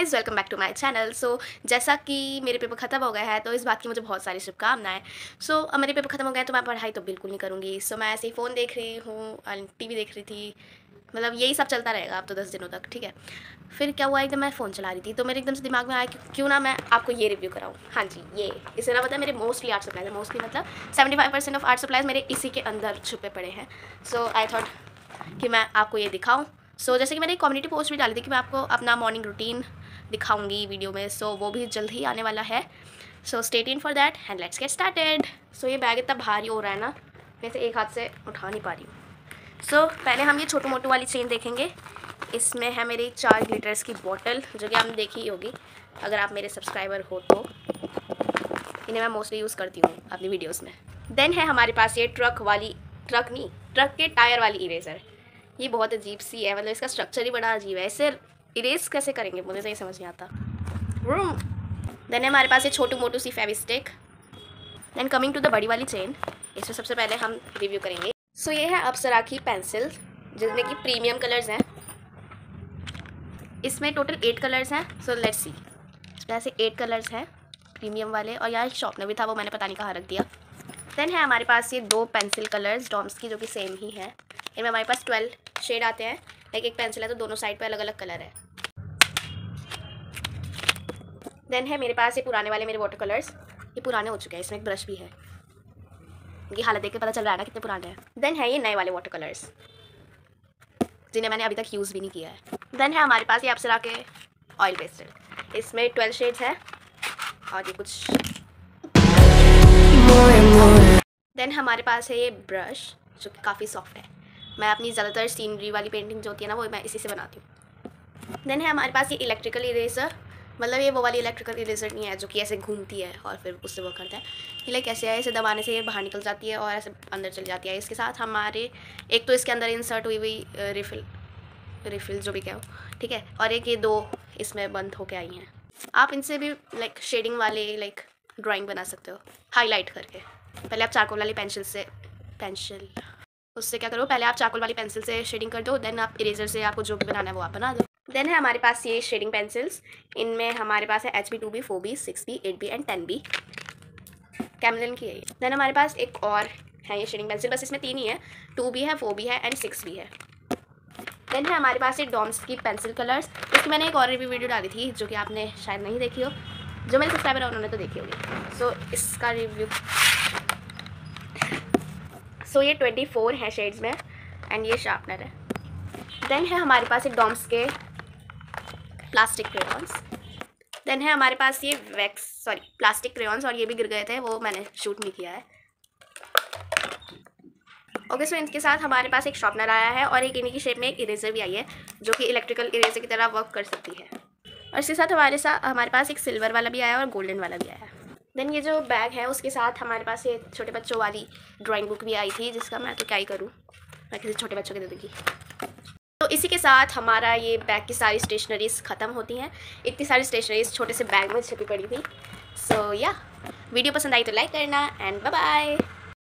Guys, welcome back to my channel. जैसा कि मेरे पेपर ख़त्म हो गए हैं तो इस बात की मुझे बहुत सारी शुभकामनाएं। अब मेरे पेपर ख़त्म हो गए तो मैं पढ़ाई तो बिल्कुल नहीं करूँगी। मैं ऐसे ही फ़ोन देख रही हूँ, टीवी देख रही थी, मतलब यही सब चलता रहेगा अब तो 10 दिनों तक, ठीक है। फिर क्या हुआ, एकदम मैं फ़ोन चला रही थी तो मेरे एकदम से दिमाग में आया कि क्यों ना मैं आपको ये रिव्यू कराऊँ। हाँ जी, ये इससे ना पता है मेरे मोस्टली आर्ट सप्लाइज है, मोस्टली मतलब 75% ऑफ आर्ट सप्लाइज मेरे इसी के अंदर छुपे पड़े हैं। आई थॉट कि मैं आपको ये दिखाऊँ। जैसे कि मैंने एक कम्युनिटी पोस्ट भी डाली थी कि मैं आपको अपना मॉर्निंग रूटीन दिखाऊंगी वीडियो में। वो भी जल्द ही आने वाला है। Stay tuned for that and let's get started. ये बैग इतना भारी हो रहा है ना, मैं इसे एक हाथ से उठा नहीं पा रही हूँ। पहले हम ये छोटू मोटू वाली चेन देखेंगे। इसमें है मेरी 4 ग्लिटर्स की बॉटल, जो कि आपने देखी ही होगी अगर आप मेरे सब्सक्राइबर हो तो। इन्हें मैं मोस्टली यूज़ करती हूँ अपनी वीडियोज़ में। देन है हमारे पास ये ट्रक के टायर वाली इरेज़र। ये बहुत अजीब सी है, मतलब इसका स्ट्रक्चर ही बड़ा अजीब है। इसे इरेज कैसे करेंगे मुझे तो ये समझ नहीं आता। देन हमारे पास ये छोटू मोटू सी Fevistik. Then coming to the बड़ी वाली चेन, इसमें सबसे पहले हम रिव्यू करेंगे। ये है अप्सरा की पेंसिल, जिसमें कि प्रीमियम कलर्स हैं। इसमें टोटल 8 कलर्स हैं। लेट्स सी, इसमें ऐसे 8 कलर्स हैं प्रीमियम वाले, और यहाँ शॉर्पनर भी था, वो मैंने पता नहीं कहाँ रख दिया। देन है हमारे पास ये 2 पेंसिल कलर्स डॉम्स की, जो कि सेम ही है। इनमें हमारे पास 12 शेड आते हैं। एक पेंसिल है तो दोनों साइड पे अलग अलग कलर है। देन है मेरे पास ये पुराने वाले मेरे वाटर कलर्स। ये पुराने हो चुके हैं, इसमें एक ब्रश भी है। ये हालत देख के पता चल रहा है ना कितने पुराने हैं। देन है ये नए वाले वाटर कलर्स, जिन्हें मैंने अभी तक यूज़ भी नहीं किया है। देन है हमारे पास ये अप्सरा के ऑयल पेस्टल। इसमें 12 शेड्स हैं और ये कुछ। देन हमारे पास है ये ब्रश, जो कि काफ़ी सॉफ्ट है। मैं अपनी ज़्यादातर सीनरी वाली पेंटिंग जो होती है ना, वो मैं इसी से बनाती हूँ। देन है हमारे पास ये इलेक्ट्रिकल इरेज़र, मतलब ये वो वाली इलेक्ट्रिकल इरेज़र नहीं है जो कि ऐसे घूमती है और फिर उससे वर्क करता है। ये लाइक ऐसे है, इसे दबाने से ये बाहर निकल जाती है और ऐसे अंदर चली जाती है। इसके साथ हमारे एक तो इसके अंदर इंसर्ट हुई हुई रिफ़िल जो भी क्या हो, ठीक है, और एक ये 2 इसमें बंद होके आई हैं। आप इनसे भी लाइक शेडिंग वाले लाइक ड्राइंग बना सकते हो हाईलाइट करके। पहले आप चारकोल वाली उससे क्या करो, पहले आप चारकोल वाली पेंसिल से शेडिंग कर दो, देन आप इरेजर से आपको जो भी बनाना है वो आप बना दो। देन है हमारे पास ये शेडिंग पेंसिल्स। इनमें हमारे पास है HB 2B 4B 6B 8B and 10B, Camlin की है ये। देन हमारे पास एक और है ये शेडिंग पेंसिल, बस इसमें 3 ही है, 2B है 4B है एंड 6B है। देन है हमारे पास ये डॉम्स की पेंसिल कलर्स। इसकी मैंने एक और रिव्यू वीडियो डाली थी जो कि आपने शायद नहीं देखी हो, जो मेरे सब्सक्राइबर है उन्होंने तो देखी होगी। इसका रिव्यू ये 24 है शेड्स में एंड ये शार्पनर है। देन है हमारे पास एक डॉम्स के प्लास्टिक क्रेयॉन्स। देन है हमारे पास ये प्लास्टिक क्रेयॉन्स, और ये भी गिर गए थे, वो मैंने शूट नहीं किया है। ओके, इनके साथ हमारे पास एक शार्पनर आया है और एक इन्हीं की शेप में एक इरेजर भी आई है, जो कि इलेक्ट्रिकल इरेजर की तरह वर्क कर सकती है। और इसके साथ हमारे पास एक सिल्वर वाला भी आया और गोल्डन वाला भी आया है। देन ये जो बैग है उसके साथ हमारे पास ये छोटे बच्चों वाली ड्राइंग बुक भी आई थी, जिसका मैं तो क्या ही करूँ, मैं किसी छोटे बच्चों को दे दूँगी। इसी के साथ हमारा ये बैग की सारी स्टेशनरीज ख़त्म होती हैं। इतनी सारी स्टेशनरीज छोटे से बैग में छिपी पड़ी थी। या वीडियो पसंद आई तो लाइक करना एंड बाय बाय।